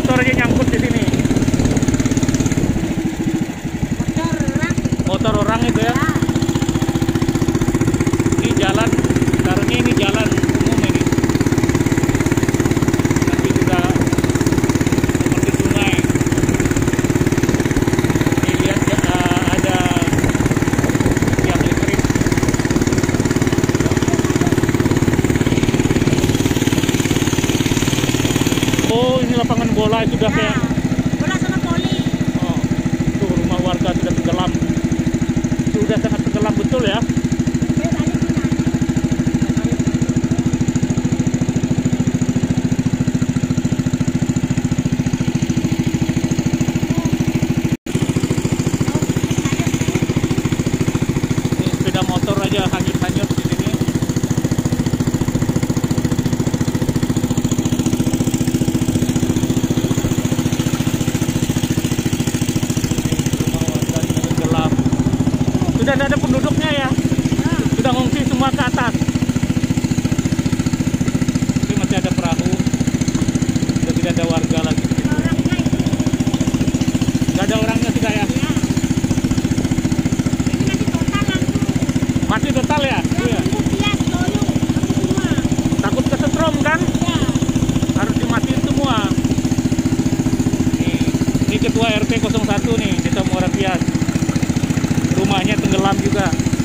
motor aja nyangkut di sini. Motor orang itu ya. Ini jalan, sekarangnya ini jalan umum ini. Nanti sudah seperti sungai. Ini lihat ada tiang listrik. Oh, ini lapangan bola sudah kayak. Bola sama voli. Oh, tuh rumah warga sudah tenggelam. Sudah sangat tenggelam betul ya. Ini sepeda motor aja hanyut-hanyut di sini. Rumah warga sudah tenggelam. Sudah tidak ada penduduknya ya. Sudah ngungsi semua ke atas. Tapi masih ada perahu. Sudah tidak ada warga lagi. Tidak ada orangnya sudah ya. Masih total ya? Iya. Takut kesetrum kan? Harus dimatiin semua. Ini ketua RT 01 nih, Desa Muara Pias. Rumahnya tenggelam juga.